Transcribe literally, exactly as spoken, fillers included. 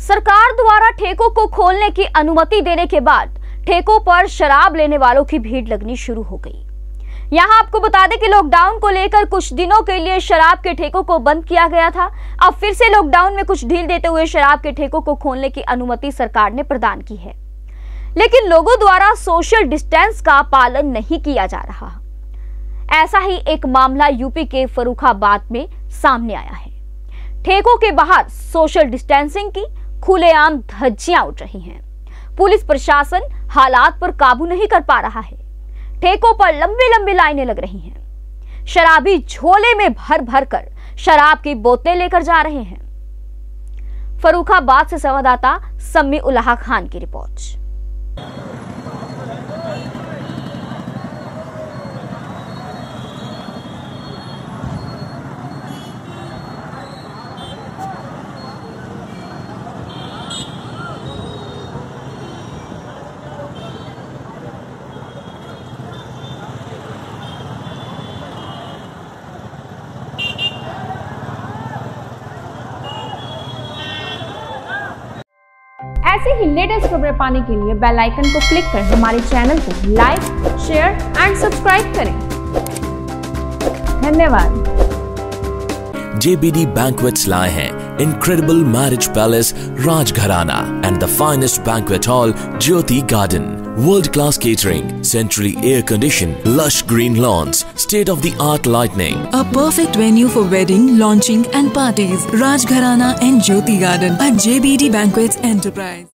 सरकार द्वारा ठेकों को खोलने की अनुमति देने के बाद ठेकों पर शराब लेने वालों की भीड़ लगनी शुरू हो गई। यहाँ आपको बता दें कि लॉकडाउन को लेकर कुछ दिनों के लिए शराब के ठेकों को बंद किया गया था। अब फिर से लॉकडाउन में कुछ ढील देते हुए शराब के ठेकों को खोलने की अनुमति सरकार ने प्रदान की है, लेकिन लोगों द्वारा सोशल डिस्टेंस का पालन नहीं किया जा रहा। ऐसा ही एक मामला यूपी के फर्रुखाबाद में सामने आया है। ठेकों के बाहर सोशल डिस्टेंसिंग की खुलेआम धज्जियां उड़ रही हैं। पुलिस प्रशासन हालात पर काबू नहीं कर पा रहा है। ठेकों पर लंबी लंबी लाइनें लग रही हैं। शराबी झोले में भर भर कर शराब की बोतलें लेकर जा रहे हैं। फर्रुखाबाद से संवाददाता सम्मी उल्लाह खान की रिपोर्ट। ऐसे ही लेटेस्ट खबरें पाने के लिए बेल आइकन को क्लिक कर हमारे चैनल को लाइक, शेयर एंड सब्सक्राइब करें। धन्यवाद। J B D Banquets लाए हैं incredible marriage palace Rajgharana and the finest banquet hall Jyoti Garden. World-class catering, centrally air-conditioned, lush green lawns, state-of-the-art lighting. A perfect venue for wedding, launching and parties. Rajgharana and Jyoti Garden at J B D Banquets Enterprise.